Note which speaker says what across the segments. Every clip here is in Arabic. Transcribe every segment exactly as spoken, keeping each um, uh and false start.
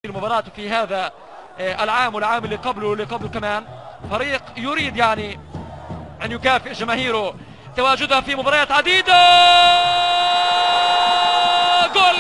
Speaker 1: المباراة في هذا العام والعام اللي قبله واللي قبله كمان. فريق يريد يعني أن يكافئ جماهيره تواجدها في مباريات عديدة. جول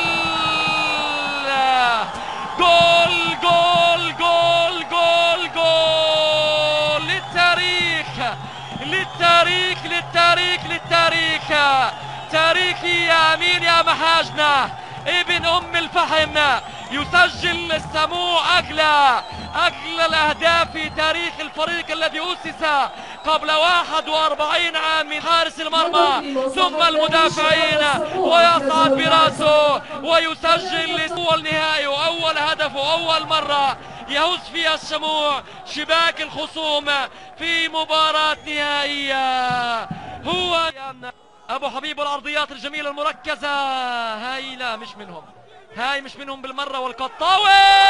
Speaker 1: جول جول جول جول جول للتاريخ للتاريخ للتاريخ للتاريخ تاريخي يا أمين يا محاجنا ابن أم الفحم. يسجل السموع أغلى أغلى الأهداف في تاريخ الفريق الذي أسس قبل واحد وأربعين عام من حارس المرمى ثم المدافعين، ويصعد براسه ويسجل لسوى النهائي وأول هدف وأول مرة يهز فيها الشموع شباك الخصوم في مباراة نهائية. هو أبو حبيب الأرضيات الجميلة المركزة. هاي لا مش منهم، هاي مش منهم بالمرة. والقطاوي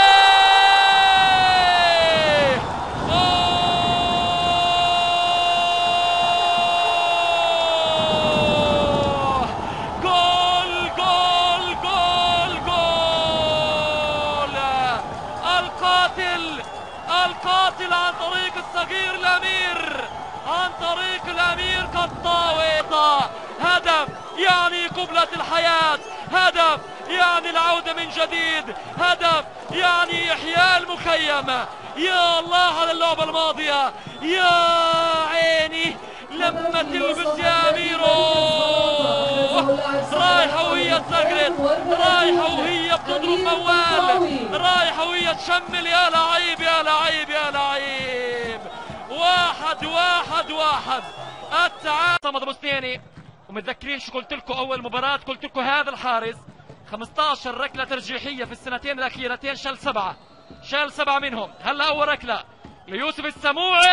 Speaker 1: جول جول جول جول القاتل القاتل عن طريق الصغير الأمير، عن طريق الأمير قطاوي. هدف يعني قبلة الحياة، هدف يعني العودة من جديد، هدف يعني إحياء المخيم. يا الله على اللعبة الماضية، يا عيني لما تلبس يا أميرو. رايحة وهي تزغرت، رايحة وهي بتضرب موال، رايحة وهي تشمل. يا لعيب يا لعيب يا لعيب. واحد واحد واحد التعادل. صمد ابو سنيني. ومتذكرين شو قلت لكم اول مباراة؟ قلت لكم هذا الحارس خمسة عشر ركلة ترجيحية في السنتين الأخيرتين، شال سبعة، شال سبعة منهم. هلا أول ركلة ليوسف السموعي.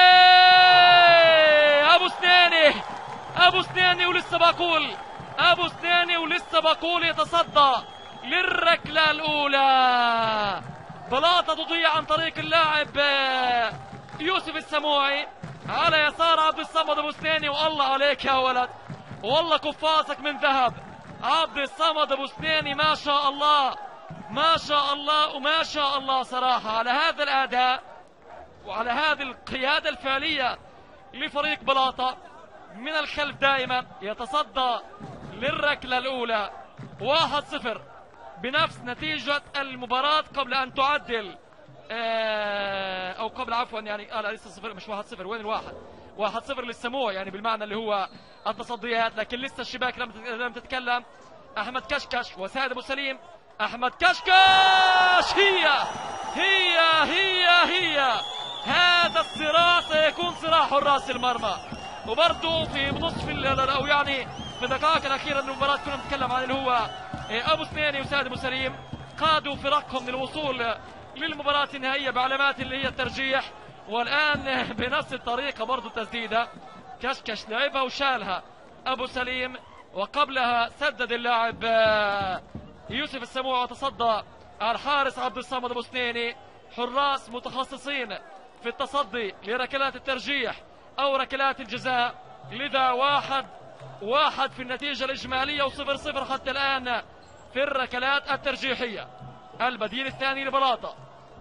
Speaker 1: أبو سنيني أبو سنيني ولسه بقول أبو سنيني ولسه بقول يتصدى للركلة الأولى. بلاطة تضيع عن طريق اللاعب يوسف السموعي على يسار عبد الصمد أبو سنيني. والله عليك يا ولد، والله قفازك من ذهب عبد الصمد ابو سنيني. ما شاء الله ما شاء الله وما شاء الله صراحة على هذا الأداء وعلى هذه القيادة الفعلية لفريق بلاطة. من الخلف دائما يتصدى للركلة الأولى. واحد صفر بنفس نتيجة المباراة قبل أن تعدل أو قبل عفوا يعني آه لسه صفر مش واحد صفر. وين الواحد؟ واحد صفر للسموع يعني بالمعنى اللي هو التصديات، لكن لسه الشباك لم لم تتكلم. احمد كشكش وسعد ابو سليم. احمد كشكش هي هي هي هي هذا الصراع سيكون صراع حراس المرمى. وبرضه في نصف او يعني في الدقائق الاخيره من المباراه كنا نتكلم عن اللي هو ابو سنيني وسعد ابو سليم قادوا فرقهم للوصول للمباراه النهائيه بعلامات اللي هي الترجيح. والان بنفس الطريقه برضه تسديده كشكش لعبها وشالها ابو سليم، وقبلها سدد اللاعب يوسف السموع وتصدى الحارس عبد الصمد ابو سنيني. حراس متخصصين في التصدي لركلات الترجيح او ركلات الجزاء. لذا واحد واحد في النتيجه الاجماليه وصفر صفر حتى الان في الركلات الترجيحيه. البديل الثاني لبلاطه،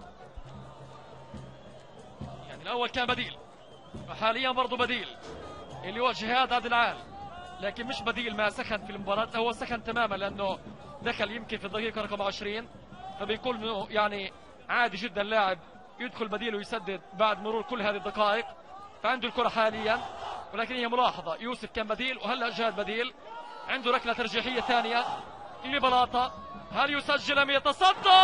Speaker 1: يعني الاول كان بديل وحاليا برضه بديل اللي هو جهاد عبد العال، لكن مش بديل ما سخن في المباراة. هو سخن تماما لأنه دخل يمكن في الدقيقة رقم عشرين، فبيقول إنه يعني عادي جدا لاعب يدخل بديل ويسدد بعد مرور كل هذه الدقائق، فعنده الكرة حاليا. ولكن هي ملاحظة يوسف كان بديل وهلا جهاد بديل. عنده ركلة ترجيحية ثانية لبلاطة. هل يسجل أم يتصدى؟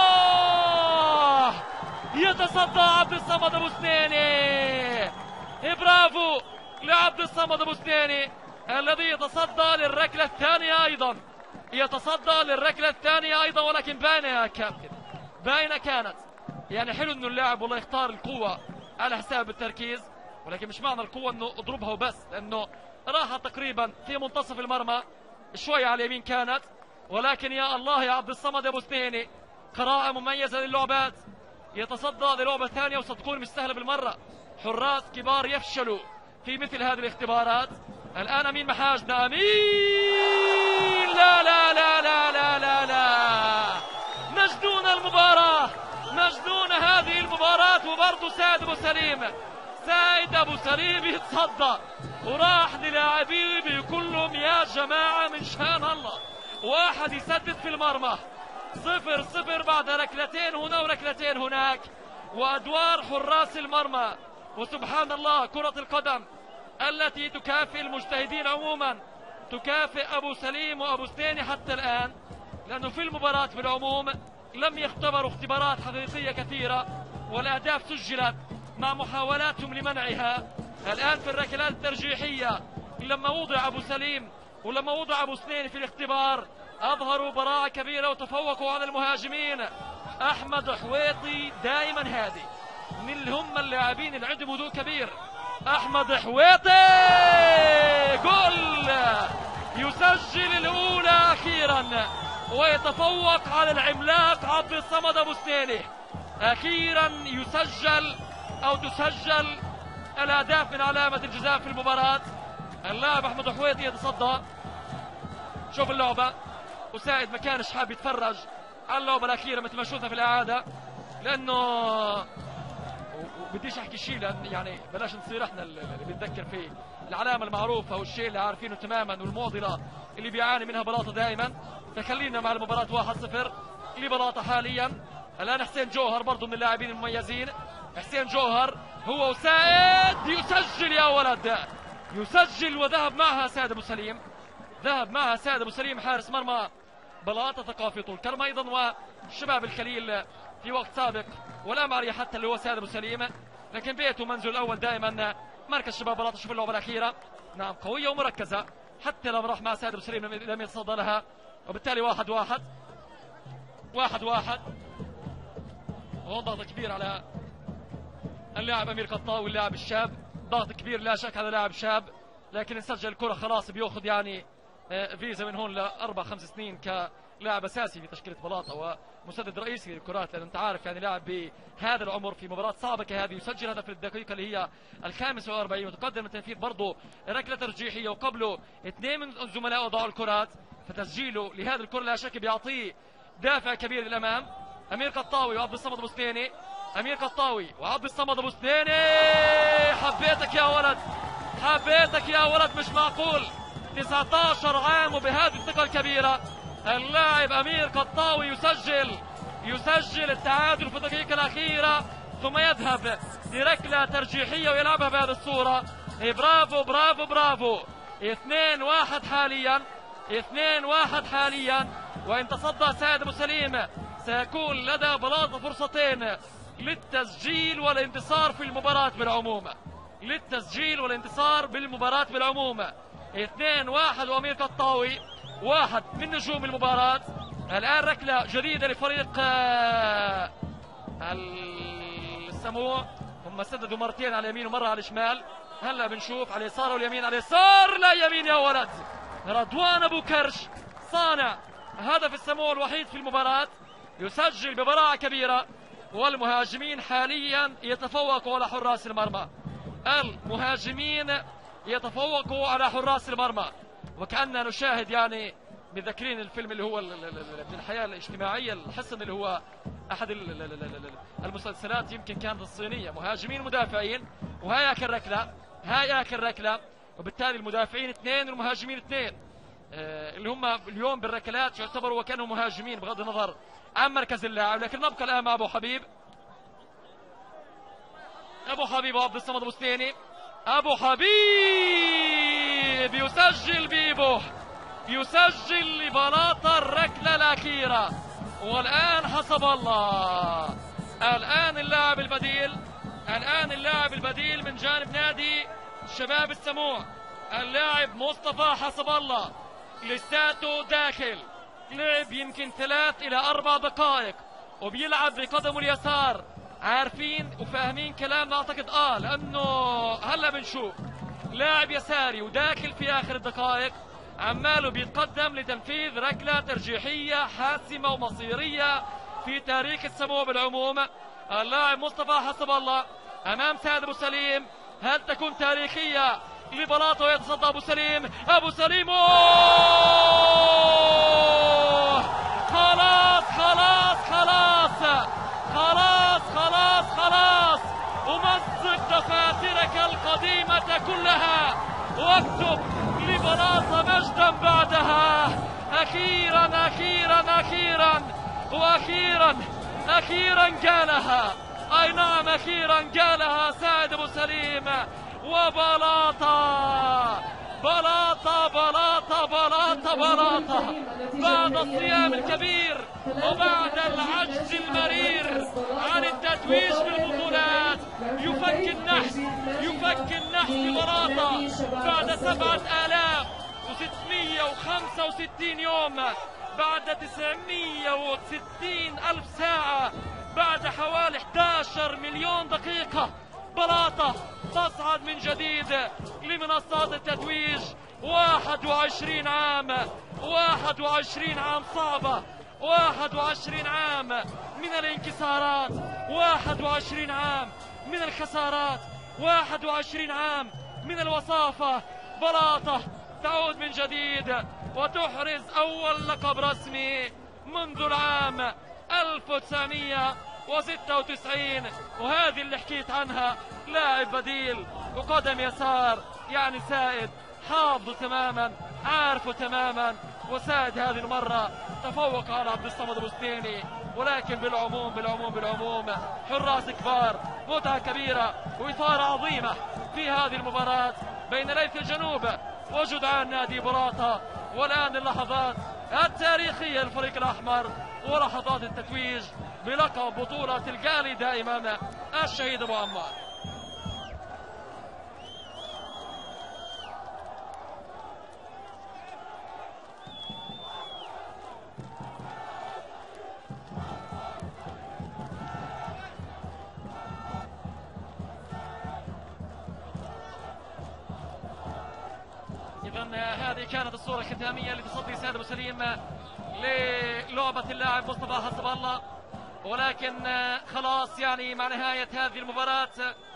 Speaker 1: يتصدى عبد الصمد أبو سنيني. برافو لعبد الصمد ابو سنيني الذي يتصدى للركله الثانيه ايضا، يتصدى للركله الثانيه ايضا. ولكن باينه يا كابتن، باينه كانت. يعني حلو انه اللاعب والله يختار القوه على حساب التركيز، ولكن مش معنى القوه انه اضربها وبس، لانه راح تقريبا في منتصف المرمى شويه على اليمين كانت. ولكن يا الله يا عبد الصمد ابو سنيني قراءه مميزه للعبات. يتصدى للعبه ثانيه وستكون مش سهله بالمره. حراس كبار يفشلوا في مثل هذه الاختبارات. الآن أمين محاجنا. أمين لا لا لا لا لا لا لا مجنون المباراة. برضه سيد ابو سليم، سيد ابو سليم يتصدى وراح للاعبيه بيقول لهم يا جماعه من شان الله واحد يسدد في المرمى. صفر صفر بعد ركلتين هنا وركلتين هناك وادوار حراس المرمى. وسبحان الله كرة القدم التي تكافئ المجتهدين عموما تكافئ ابو سليم وابو سنيني حتى الان، لانه في المباراة بالعموم لم يختبروا اختبارات حقيقية كثيرة والاهداف سجلت مع محاولاتهم لمنعها. الان في الركلات الترجيحية لما وضع ابو سليم ولما وضع ابو سنيني في الاختبار اظهروا براعة كبيرة وتفوقوا على المهاجمين. احمد حويطي دائما هادي، من اللي هم اللاعبين اللي عندهم هدوء كبير. احمد حويطي جول يسجل الاولى اخيرا ويتفوق على العملاق عبد الصمد ابو سنيني. اخيرا يسجل او تسجل الاهداف من علامة الجزاء في المباراة. اللاعب احمد حويطي يتصدى. شوف اللعبة وسائد ما كانش حاب يتفرج على اللعبة الأخيرة مثل ما شفنا في الإعادة، لأنه بديش أحكي شيء لأن يعني بلاش نصير إحنا اللي بنتذكر فيه العلامة المعروفة والشيء اللي عارفينه تماما والمعضلة اللي بيعاني منها بلاطة دائما. فخلينا مع المباراة واحد صفر لبلاطة حاليا. الآن حسين جوهر برضو من اللاعبين المميزين. حسين جوهر هو وسائد يسجل يا ولد، يسجل وذهب معها سيد أبو سليم، ذهب معها سيد أبو سليم حارس مرمى بلاطة ثقافي طول كرم أيضا والشباب الخليل في وقت سابق والأمعري حتى اللي هو سيد أبو سليم، لكن بيته منزل الأول دائما مركز شباب بلاطة. شوف اللعبة الأخيرة، نعم قوية ومركزة حتى لما راح مع سيد أبو سليم لم يتصدى لها، وبالتالي واحد واحد واحد واحد. وهون ضغط كبير على اللاعب أمير قطاوي اللاعب الشاب، ضغط كبير لا شك على لاعب شاب، لكن نسجل الكرة خلاص بياخذ يعني فيزا من هون لأربع خمس سنين كلاعب أساسي في تشكيلة بلاطة ومسدد رئيسي للكرات، لأن أنت عارف يعني لاعب بهذا العمر في مباراة صعبة كهذه يسجل هدف في الدقيقة اللي هي الخامسة والأربعين وتقدم التنفيذ برضه ركلة ترجيحية وقبله اثنين من زملائه ضاعوا الكرات، فتسجيله لهذه الكرة لا شك بيعطيه دافع كبير للأمام. أمير قطاوي وعبد الصمد أبو سنيني، أمير قطاوي وعبد الصمد أبو سنيني. حبيتك يا ولد، حبيتك يا ولد، مش معقول تسعة عشر عام وبهذه الثقة الكبيرة. اللاعب أمير قطاوي يسجل يسجل التعادل في الدقيقة الأخيرة ثم يذهب لركلة ترجيحية ويلعبها بهذه الصورة. برافو برافو برافو. اثنين واحد حاليا، اثنين واحد حاليا. وإن تصدى سيد أبو سليم سيكون لدى بلاطة فرصتين للتسجيل والانتصار في المباراة بالعموم، للتسجيل والانتصار بالمباراة بالعموم. اثنين واحد وأمير قطاوي واحد من نجوم المباراة. الآن ركلة جديدة لفريق السموع، هم سددوا مرتين على اليمين ومرة على الشمال. هلا بنشوف على اليسار واليمين، على اليسار لا يمين يا ولد. رضوان أبو كرش صانع هدف السموع الوحيد في المباراة يسجل ببراعة كبيرة. والمهاجمين حاليا يتفوقوا على حراس المرمى، المهاجمين يتفوقوا على حراس المرمى. وكأننا نشاهد يعني متذكرين الفيلم اللي هو من الحياة الاجتماعية الحصن اللي هو أحد المسلسلات يمكن كانت الصينية، مهاجمين مدافعين، وهاي آخر ركلة، هاي آخر ركلة، وبالتالي المدافعين اثنين والمهاجمين اثنين اللي هم اليوم بالركلات يعتبروا وكانوا مهاجمين بغض النظر عن مركز اللاعب. لكن نبقى الآن مع أبو حبيب، أبو حبيب وعبد الصمد أبو سنيني. أبو حبيب يسجل بيبو، يسجل لبلاطة الركلة الأخيرة. والآن حسب الله، الآن اللاعب البديل، الآن اللاعب البديل من جانب نادي شباب السموع اللاعب مصطفى حسب الله لساته داخل، لعب يمكن ثلاث إلى أربع دقائق وبيلعب بقدمه اليسار. عارفين وفاهمين كلامنا أعتقد آه لأنه هلا بنشوف لاعب يساري وداخل في آخر الدقائق عماله بيتقدم لتنفيذ ركلة ترجيحية حاسمة ومصيرية في تاريخ السموع بالعموم. اللاعب مصطفى حسب الله أمام سيد أبو سليم، هل تكون تاريخية لبلاطة ويتصدى أبو سليم؟ أبو سليم أوه! خلاص خلاص خلاص خلاص خلاص خلاص دفاترك القديمة كلها واكتب لبلاطة مجدا بعدها. أخيرا أخيرا أخيرا وأخيرا أخيرا قالها، أي نعم أخيرا قالها سعد أبو سليم. وبلاطة بلاطة بلاطة بلاطة بلاطة بعد الصيام الكبير وبعد العجز المرير عن التتويج بالبطولات يفك النحس يفك النحس ببلاطة بعد سبعة آلاف وستمائة وخمسة وستين يوم، بعد تسعمائة وستين ألف ساعة، بعد حوالي أحد عشر مليون دقيقة. بلاطة تصعد من جديد لمنصات التتويج. واحد وعشرين عام واحد وعشرين عام صعبة، واحد وعشرين عام من الانكسارات، واحد وعشرين عام من الخسارات، واحد وعشرين عام من الوصافة. بلاطة تعود من جديد وتحرز أول لقب رسمي منذ العام ألف وتسعمائة وستة وتسعين. وهذه اللي حكيت عنها، لاعب بديل وقدم يسار، يعني سائد حافظه تماما، عارفه تماما. وسائد هذه المرة تفوق على عبد الصمد ابو سنيني، ولكن بالعموم بالعموم بالعموم حراس كبار، متعة كبيرة وإثارة عظيمة في هذه المباراة بين ليث الجنوب وجدعان نادي بلاطة. والآن اللحظات التاريخية للفريق الأحمر ولحظات التتويج بلقب بطولة القالي دائما الشهيد أبو عمار. إذن هذه كانت الصورة الختامية لتصدي سعد أبو سليم للعبة اللاعب مصطفى حسب الله. ولكن خلاص يعني مع نهاية هذه المباراة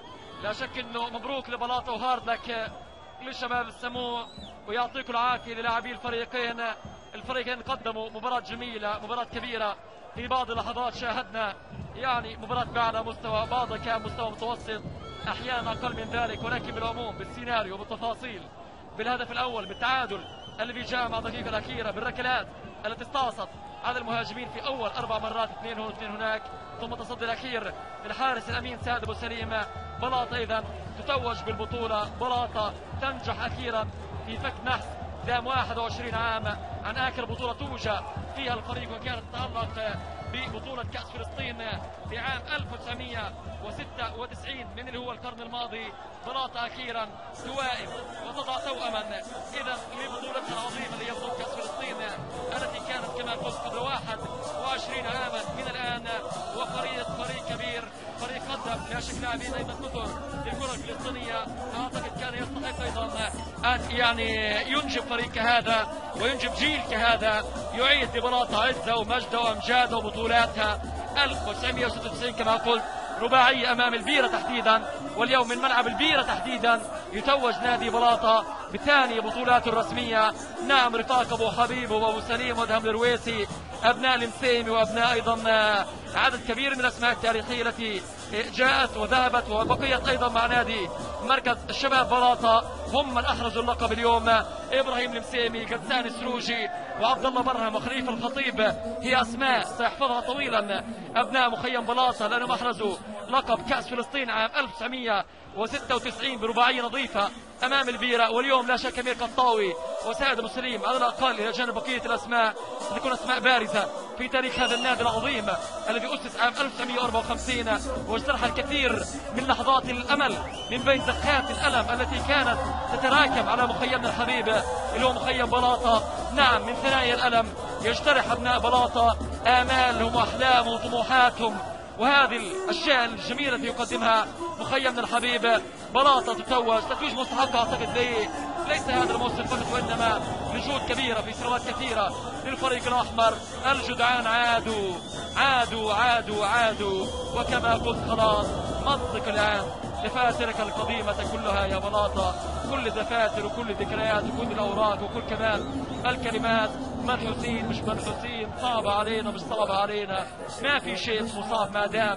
Speaker 1: لا شك انه مبروك لبلاطة وهارد لك للشباب السمو، ويعطيكم العافية للاعبي الفريقين. الفريقين قدموا مباراة جميلة، مباراة كبيرة. في بعض اللحظات شاهدنا يعني مباراة بأعلى مستوى، بعضها كان مستوى متوسط، احيانا اقل من ذلك، ولكن بالعموم بالسيناريو بالتفاصيل، بالهدف الاول، بالتعادل الذي جاء مع الدقيقة الأخيرة، بالركلات التي استعصت على المهاجمين في أول أربع مرات، اثنين هنا واثنين هناك، ثم التصدي الأخير للحارس الأمين سعد أبو سليم. بلاطة إذا تتوج بالبطولة. بلاطة تنجح أخيرا في فك نحس دام واحد وعشرين عام عن آخر بطولة توجد فيها الفريق، وكانت تتعلق ببطولة كأس فلسطين في عام ألف وتسعمائة وستة وتسعين من اللي هو القرن الماضي. بلاطة أخيرا توائم وتضع توأما إذا لبطولتها العظيمة اللي هي بطولة كأس فلسطين التي كانت كما قلت قبل واحد وعشرين عاما من الآن. وفريق فريق كبير، فريق قدم لا شك لاعبين أيضا كثر للكرة الفلسطينية. أعتقد كان يستحق أيضا أن يعني ينجب فريق كهذا وينجب جيل كهذا يعيد لبلاطة عزة ومجد وأمجاد وبطولاتها. ألف وتسعمائة وستة وتسعين كما قلت رباعية أمام البيرة تحديدا، واليوم من ملعب البيرة تحديدا يتوج نادي بلاطة بثاني بطولاته الرسمية. نعم رفاق أبو حبيب وأبو سليم وادهم الرويسي، أبناء المسيمي وأبناء أيضا عدد كبير من الأسماء التاريخية التي جاءت وذهبت وبقيت أيضا مع نادي مركز الشباب بلاطة، هم من أحرزوا اللقب اليوم. إبراهيم المسيمي، قدسان السروجي، وعبد الله برهم وخليفة الخطيب هي أسماء سيحفظها طويلا أبناء مخيم بلاطة، لأنهم أحرزوا لقب كأس فلسطين عام ألف وتسعمائة وستة وتسعين برباعية نظيفة أمام البيرة. واليوم لا شك أمير قطاوي وسعد أبو سليم على الأقل إلى جانب بقية الأسماء تكون أسماء بارزة في تاريخ هذا النادي العظيم الذي أسس عام ألف وتسعمائة وأربعة وخمسين واجترح الكثير من لحظات الأمل من بين زخات الألم التي كانت تتراكم على مخيمنا الحبيب اللي هو مخيم بلاطة. نعم من ثنايا الألم يجترح أبناء بلاطة آمالهم وأحلامهم وطموحاتهم، وهذه الأشياء الجميلة التي يقدمها مخيمنا الحبيب. بلاطة تتوج تتويج مستحق أعتقد ليه ليس هذا الموسم فقط، وإنما لجهود كبيرة في سنوات كثيرة للفريق الأحمر. الجدعان عادوا عادوا عادوا عادوا، وكما قلت خلاص منطق الآن دفاترك القديمة كلها يا بلاطة، كل الدفاتر وكل الذكريات وكل الأوراق وكل كمان الكلمات منحوسين مش منحوسين، صعبة علينا مش صعبة علينا، ما في شيء اسمه صعب ما دام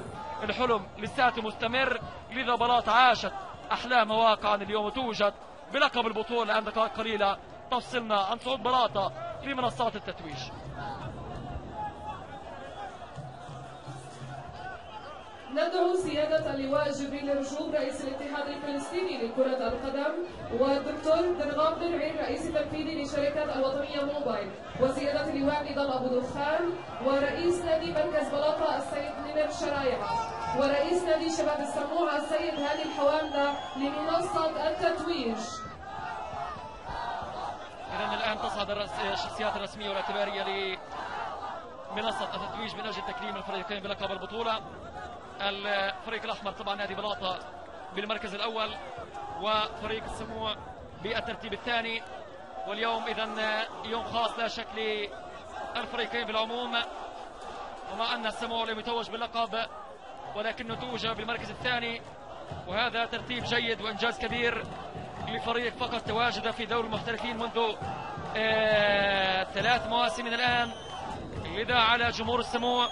Speaker 1: الحلم لساته مستمر، لذا بلاطة عاشت أحلام واقعا اليوم وتوجد بلقب البطولة عند دقائق قليلة تفصلنا عن صعود بلاطة في منصات التتويج.
Speaker 2: ندعو سيادة اللواء جبريل رجوب رئيس الاتحاد الفلسطيني لكرة القدم، والدكتور درغام درعي رئيس التنفيذي لشركة الوطنية موبايل، وسيادة اللواء نضال أبو دخان، ورئيس نادي مركز بلاطة السيد نمر شرايعة، ورئيس نادي شباب السموع السيد هاني الحواملة لمنصة التتويج.
Speaker 1: إذن الآن تصعد الشخصيات الرسمية والاعتبارية لمنصة التتويج من أجل تكريم الفريقين بلقب البطولة. الفريق الأحمر طبعا نادي بلاطة بالمركز الأول، وفريق السموع بالترتيب الثاني. واليوم إذن يوم خاص لا شك للفريقين بالعموم، ومع أن السموع لم يتوج باللقب ولكنه توج بالمركز الثاني، وهذا ترتيب جيد وإنجاز كبير لفريق فقط تواجد في دوري المحترفين منذ آه ثلاث مواسم من الآن. لذا على جمهور السموع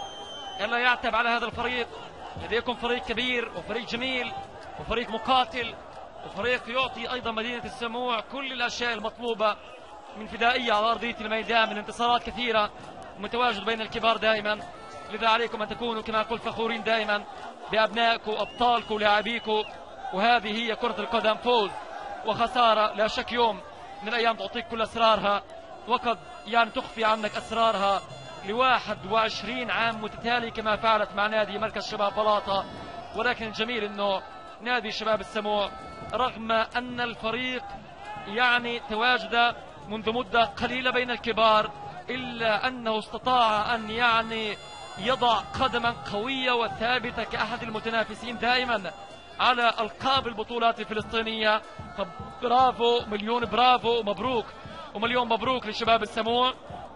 Speaker 1: ألا يعتب على هذا الفريق، لديكم فريق كبير وفريق جميل وفريق مقاتل وفريق يعطي أيضا مدينة السموع كل الأشياء المطلوبة من فدائية على أرضية الميدان، من انتصارات كثيرة ومتواجد بين الكبار دائما. لذا عليكم أن تكونوا كما قلت فخورين دائما بأبنائكم وأبطالكم ولاعبيكم، وهذه هي كرة القدم، فوز وخسارة لا شك. يوم من الأيام تعطيك كل أسرارها، وقد يعني تخفي عنك أسرارها لواحد وعشرين عام متتالي كما فعلت مع نادي مركز شباب بلاطة. ولكن الجميل أنه نادي شباب السموع رغم أن الفريق يعني تواجد منذ مدة قليلة بين الكبار، إلا أنه استطاع أن يعني يضع قدما قوية وثابتة كأحد المتنافسين دائما على ألقاب البطولات الفلسطينية. فبرافو، مليون برافو، مبروك ومليون مبروك لشباب السموع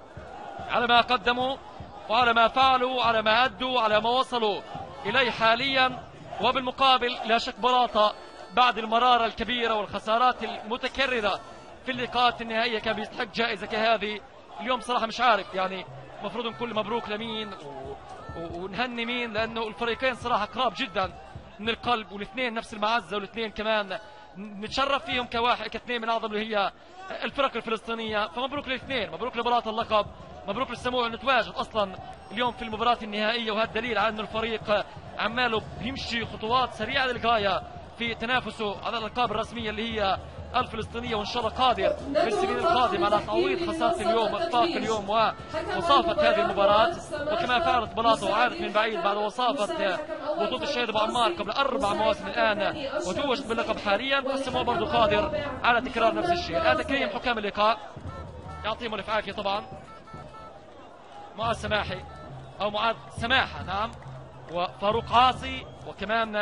Speaker 1: على ما قدموا وعلى ما فعلوا وعلى ما أدوا وعلى ما وصلوا إليه حاليا. وبالمقابل لا شك بلاطة بعد المرارة الكبيرة والخسارات المتكررة في اللقاءات النهائية كان بيستحق جائزة كهذه. اليوم صراحة مش عارف يعني المفروض نقول مبروك لمين ونهني مين، لأنه الفريقين صراحة قراب جدا من القلب، والاثنين نفس المعزة، والاثنين كمان نتشرف فيهم كواحد كاثنين من أعظم اللي هي الفرق الفلسطينية. فمبروك للاثنين، مبروك لبلاطة اللقب، مبروك للسموع انه تواجد اصلا اليوم في المباراة النهائية، وهذا دليل على انه الفريق عماله بيمشي خطوات سريعة للغاية في تنافسه على الالقاب الرسمية اللي هي الفلسطينية، وان شاء الله قادر بالسنين القادمة على تعويض خسارة اليوم واخفاق اليوم ووصافة هذه المباراة، وكما فعلت بلاطة وعادت من بعيد بعد وصافة بطولة الشهيد ابو عمار قبل اربع مواسم الان وتوجت باللقب حاليا، والسموع برضه قادر على تكرار نفس الشيء. هذا كريم حكام اللقاء يعطيهم الف عافية طبعا، معاذ سماحي او معاذ سماحة نعم، وفاروق عاصي، وكمان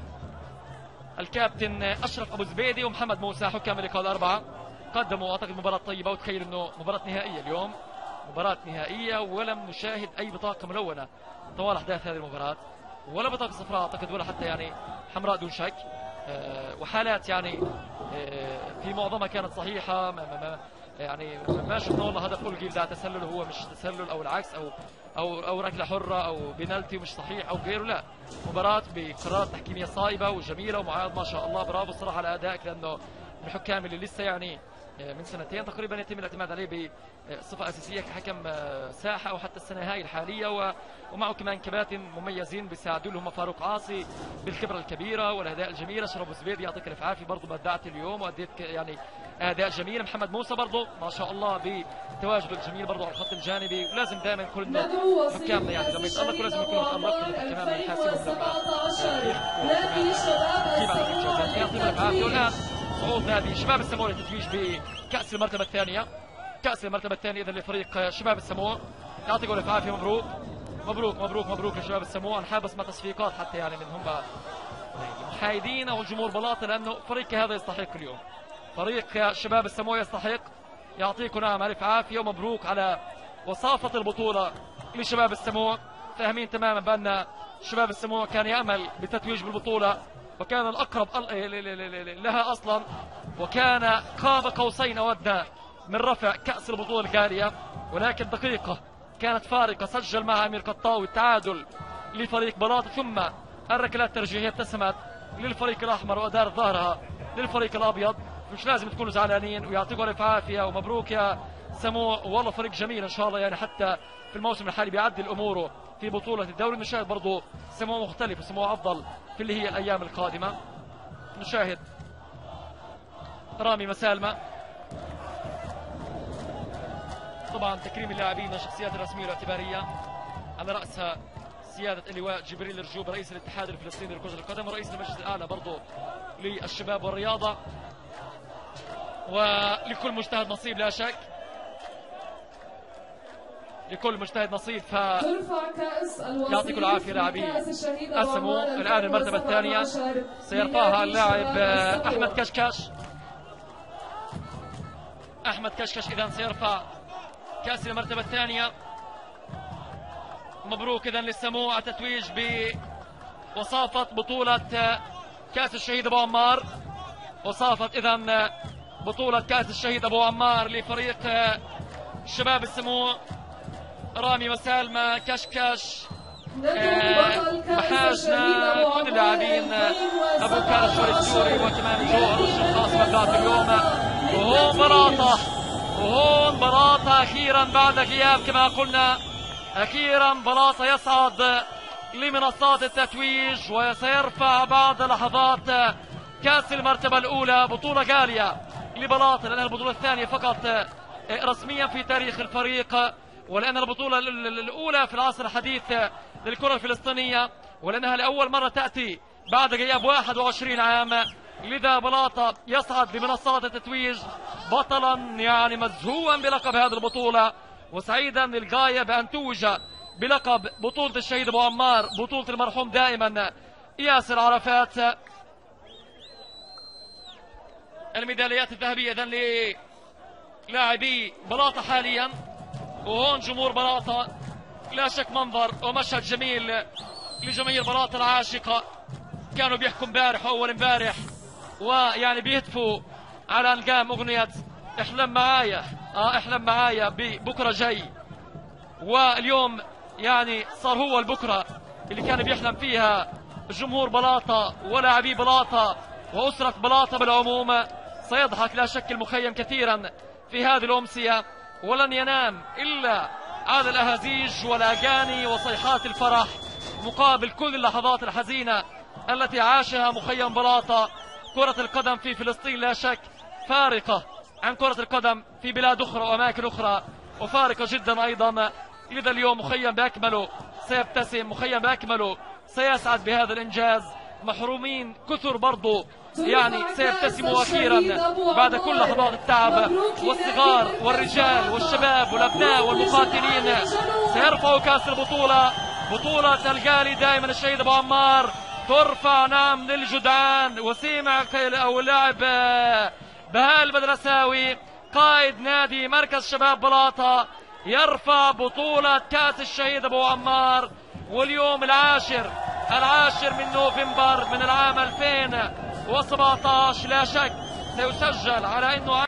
Speaker 1: الكابتن اشرف ابو زبيدي ومحمد موسى حكام اللقاء الاربعه. قدموا اعتقد مباراه طيبه، وتخيل انه مباراه نهائيه اليوم، مباراه نهائيه ولم نشاهد اي بطاقه ملونه طوال احداث هذه المباراه، ولا بطاقه صفراء اعتقد ولا حتى يعني حمراء دون شك. أه وحالات يعني أه في معظمها كانت صحيحه، ما ما ما يعني ما شفنا والله هدف الغي بتاع تسلل هو مش تسلل او العكس او او او ركله حره او بنالتي مش صحيح او غيره، لا مباراه بقرارات تحكيميه صائبه وجميله. ومعاذ ما شاء الله برافو الصراحه على ادائك، لانه من الحكام اللي لسه يعني من سنتين تقريبا يتم الاعتماد عليه بصفه اساسيه كحكم ساحه، او حتى السنه هاي الحاليه، ومعه كمان كباتن مميزين بيساعدوا له، هم فاروق عاصي بالخبره الكبيره والاداء الجميل، اشرف ابو زبيدي يعطيك الف عافيه برضه بدعت اليوم واديت يعني اداء جميل، محمد موسى برضه ما شاء الله بتواجده الجميل برضه على الخط الجانبي. ولازم دائما يكون انه حكامنا يعني لما يتالقوا لازم يكونوا متالقين كمان يحاسبهم لما يعطيهم الف عافيه. والان صعود نادي شباب السموع للتتويج بكأس المرتبة الثانية، كأس المرتبة الثانية إذا لفريق شباب السموع. يعطيكم الف عافية، مبروك مبروك مبروك مبروك لشباب السموع. نحب اسمع تصفيقات حتى يعني من هم محايدين أو جمهور بلاطة، لأنه فريق هذا يستحق اليوم، فريق شباب السموع يستحق. يعطيكم نعم الف عافية ومبروك على وصافة البطولة لشباب السموع. فاهمين تماما بأن شباب السموع كان يأمل بالتتويج بالبطولة، وكان الأقرب لها أصلا، وكان قاب قوسين أو أدنى من رفع كأس البطولة الغالية، ولكن دقيقة كانت فارقة سجل معها أمير قطاوي التعادل لفريق بلاطة، ثم الركلات الترجيحية ابتسمت للفريق الأحمر وأدارت ظهرها للفريق الأبيض. مش لازم تكونوا زعلانين، ويعطيكم ألف عافية ومبروك يا سمو، والله فريق جميل إن شاء الله، يعني حتى في الموسم الحالي بيعدل أموره في بطولة الدوري. نشاهد برضو سمو مختلف وسمو أفضل في اللي هي الأيام القادمة. نشاهد رامي مسالمة، طبعا تكريم اللاعبين والشخصيات الرسمية والاعتبارية، على رأسها سيادة اللواء جبريل رجوب رئيس الاتحاد الفلسطيني لكرة القدم ورئيس المجلس الأعلى برضو للشباب والرياضة. ولكل مجتهد نصيب لا شك، لكل مجتهد نصيب. ف يعطيكم العافية لاعبي السمو. الآن المرتبة الثانية سيرفعها اللاعب أحمد كشكش. أحمد كشكش إذا سيرفع كأس المرتبة الثانية. مبروك إذا للسمو التتويج بوصافة بطولة كأس الشهيد أبو عمار. وصافة إذا بطولة كأس الشهيد أبو عمار لفريق شباب السمو. رامي مسالمة، كشكش، محاجنا، كل اللاعبين، أبو كارش والسوري وكمان جوهر الشخاص مبدأ اليوم. وهون بلاطة، وهون بلاطة أخيرا بعد غياب كما قلنا، أخيرا بلاطة يصعد لمنصات التتويج وسيرفع بعد لحظات كأس المرتبة الأولى. بطولة غالية لبلاطة لأنها البطولة الثانية فقط رسميا في تاريخ الفريق، ولأن البطولة الأولى في العصر الحديث للكرة الفلسطينية، ولأنها لأول مرة تأتي بعد غياب واحد وعشرين عام. لذا بلاطة يصعد لمنصات التتويج بطلا يعني مزهوا بلقب هذه البطولة، وسعيدا للغاية بأن توج بلقب بطولة الشهيد أبو عمار، بطولة المرحوم دائما ياسر عرفات. الميداليات الذهبية إذن للاعبي بلاطة حاليا. وهون جمهور بلاطة، لا شك منظر ومشهد جميل لجماهير بلاطة العاشقة. كانوا بيحكوا امبارح واول امبارح ويعني بيهتفوا على انغام اغنية احلم معايا، اه احلم معايا ببكره جاي. واليوم يعني صار هو البكره اللي كان بيحلم فيها جمهور بلاطة ولاعبي بلاطة واسرة بلاطة بالعموم. سيضحك لا شك المخيم كثيرا في هذه الامسية، ولن ينام إلا على الأهازيج والأغاني وصيحات الفرح مقابل كل اللحظات الحزينة التي عاشها مخيم بلاطة. كرة القدم في فلسطين لا شك فارقة عن كرة القدم في بلاد أخرى وأماكن أخرى، وفارقة جدا أيضا. لذا اليوم مخيم بأكمله سيبتسم، مخيم بأكمله سيسعد بهذا الإنجاز. محرومين كثر برضو يعني سيبتسموا أخيرا بعد كل لحظات التعب، والصغار والرجال والشباب والأبناء والمقاتلين سيرفعوا كأس البطولة. بطولة الغالي دائما الشهيد أبو عمار ترفع نعم للجدعان. وسيمع أو اللاعب بهاء البدرساوي قائد نادي مركز شباب بلاطة يرفع بطولة كأس الشهيد أبو عمار. واليوم العاشر العاشر من نوفمبر من العام ألفين وسبعة عشر لا شك سيسجل على أنه